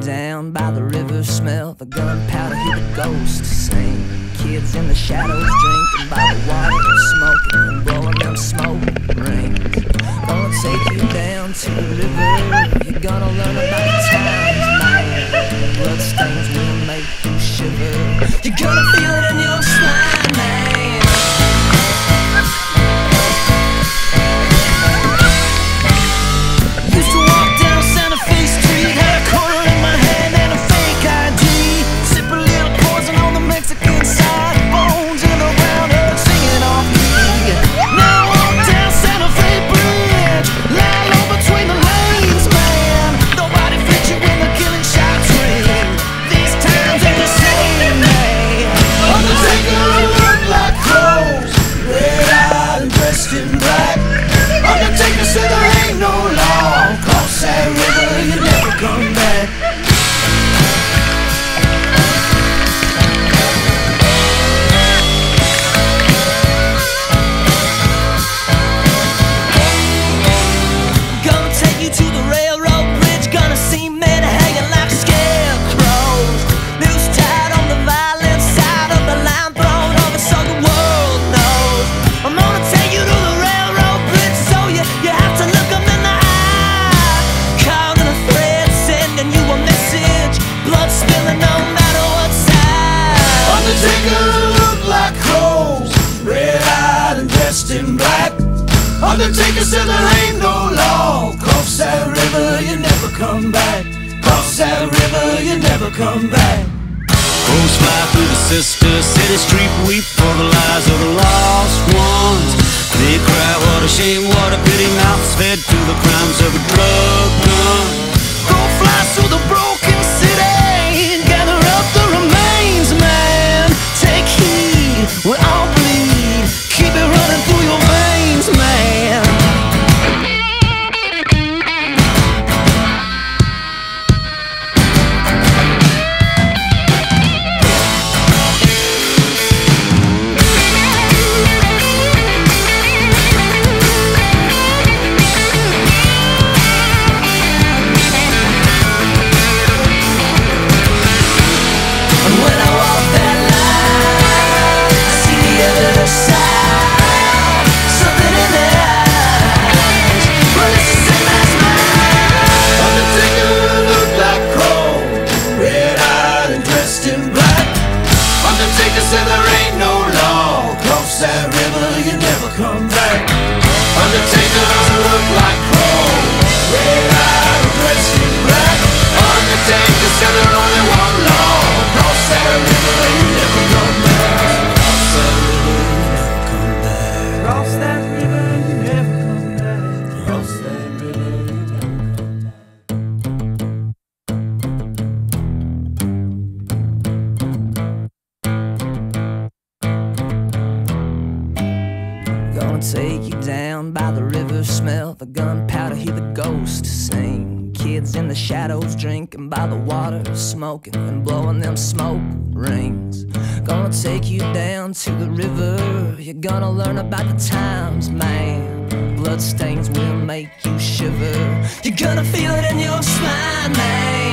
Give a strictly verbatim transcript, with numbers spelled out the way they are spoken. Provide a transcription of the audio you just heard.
down by the river, smell the gunpowder, hear the ghosts sing. Kids in the shadows drinking by the water, smoking and blowing them smoke rings. Gonna take you down to the river, you're gonna learn about the times, man. Bloodstains will make you shiver, you're gonna feel it in your spine, man. Used to walk down Santa Fe Street, had a quarter in my hand and a fake I D. Sip a little poison on the Mexican side, bones in the round earth singing off me. Now I walk down Santa Fe Bridge, lie low between the lanes, man. Nobody fits you when the killing shots ring. These times ain't the same, man. Undertaker look like crows, red-eyed and dressed in black. Undertaker said there ain't no law, cross that river, you never come back. Gonna take you to the railroad bridge, gonna see men hanging like scarecrows. Noose tied on the violent side of the line, thrown over so the world knows. I'm gonna take you to the railroad bridge, so you, you have to look them in the eye. Caught in a thread, sending you a message, blood spilling no matter what side. Undertaker look like crows, red-eyed and dressed in black. Undertaker said there ain't no law, cross that river, you never come back. Cross that river, you never come back. Crows fly through the sister city street, weep for the lives of the lost ones. They cry, what a shame, what a pity, mouths fed to the crimes of a drug gun. Crow flies through the broken city, gather up the remains, man. Take heed, we all bleed, keep it running through your veins, man. And when I walk that line, I see the other side, something in their eyes, well it's the same as mine. Undertaker look like crow, red-eyed and dressed in black. Undertaker said there ain't no law, cross that river, you never come back. Undertaker look like crow, red-eyed and dressed in black. Undertaker said there only one law, cross that river, you never come back. Cross that river, you never come back. Cross that river, you never come back. Gonna take you down by the river, smell the gunpowder, hear the ghosts sing. Kids in the shadows drinking by the water, smoking and blowing them smoke rings. Gonna take you down to the river, you're gonna learn about the times, man. Bloodstains will make you shiver, you're gonna feel it in your spine, man.